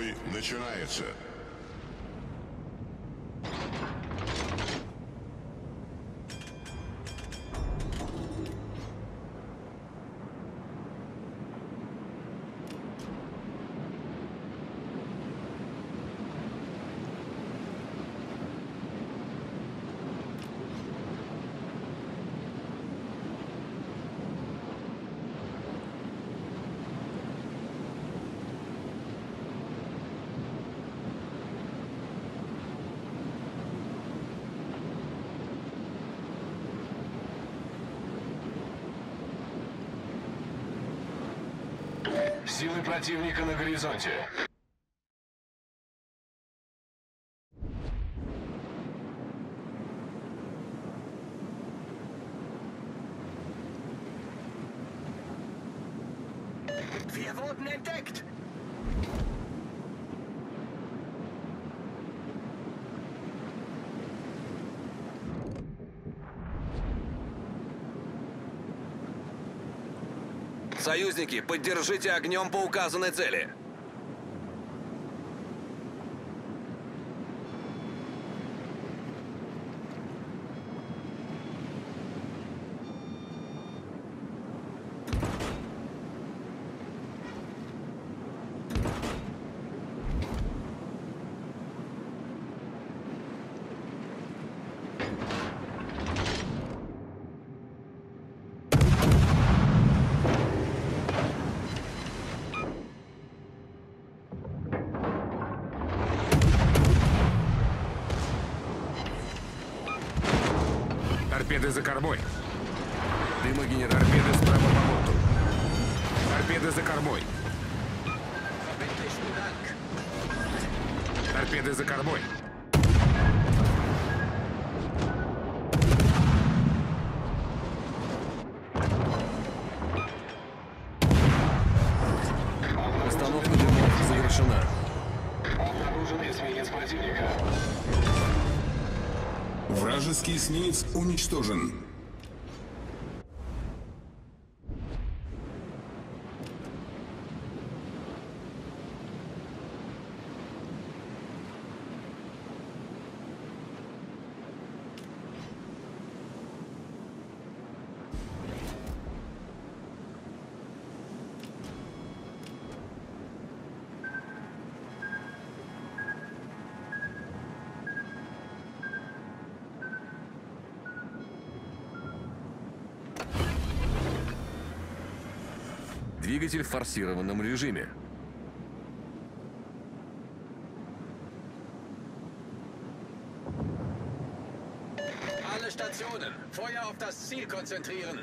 Бой начинается. Силы противника на горизонте. Wir wurden entdeckt! Союзники, поддержите огнем по указанной цели. Торпеды за кормой. Дымогенератор. Торпеды справа по борту. Торпеды за кормой. Торпеды за кормой. Установка дымов завершена. Обнаружен эсминец противника. Вражеский эсминец уничтожен. Двигатель в форсированном режиме. Alle Stationen, Feuer auf das Ziel konzentrieren.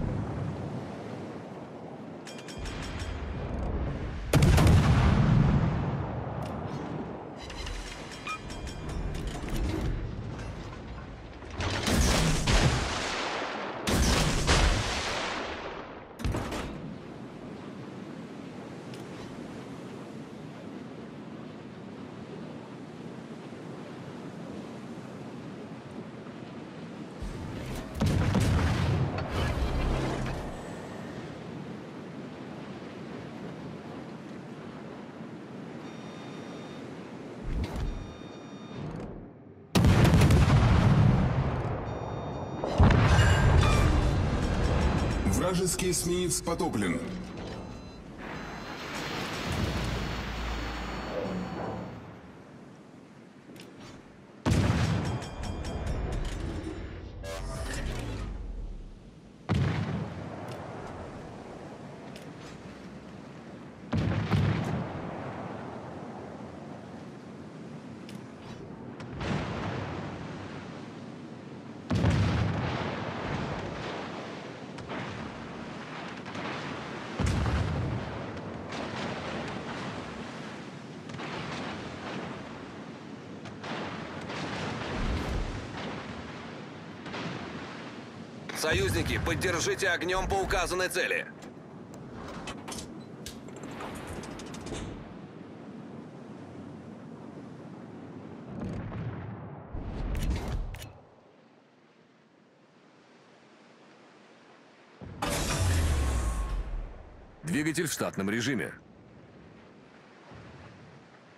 Вражеский эсминец потоплен. Союзники, поддержите огнем по указанной цели. Двигатель в штатном режиме.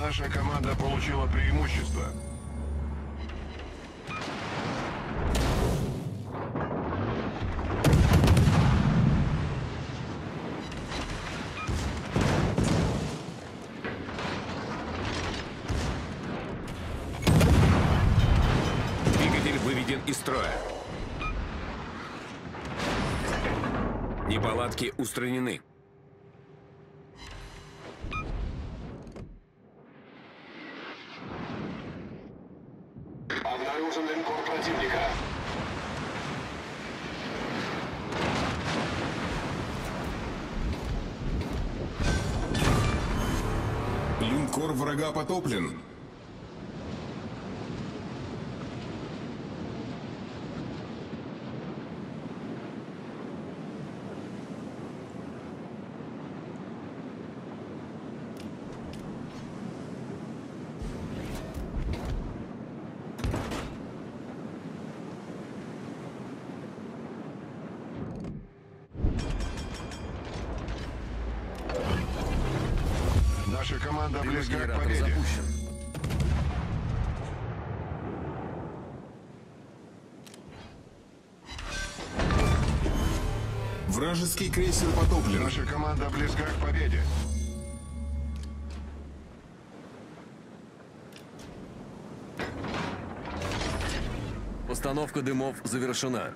Наша команда получила преимущество. Двигатель выведен из строя. Неполадки устранены. Обнаружен линкор противника. Линкор врага потоплен. Наша команда близка к Генератор победе. запущен. Вражеский крейсер потоплен. Наша команда близка к победе. Постановка дымов завершена.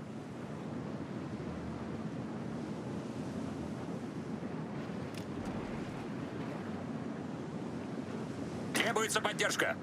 Требуется поддержка.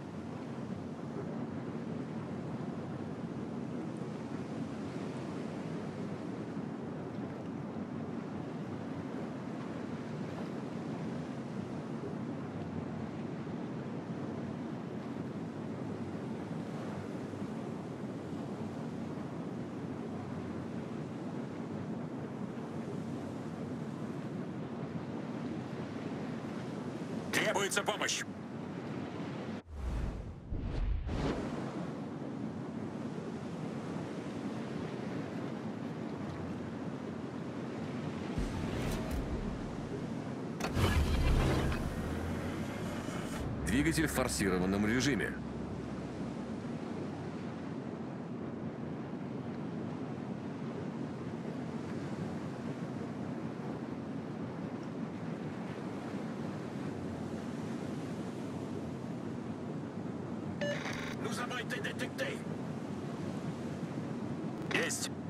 Требуется помощь. Двигатель в форсированном режиме. Есть.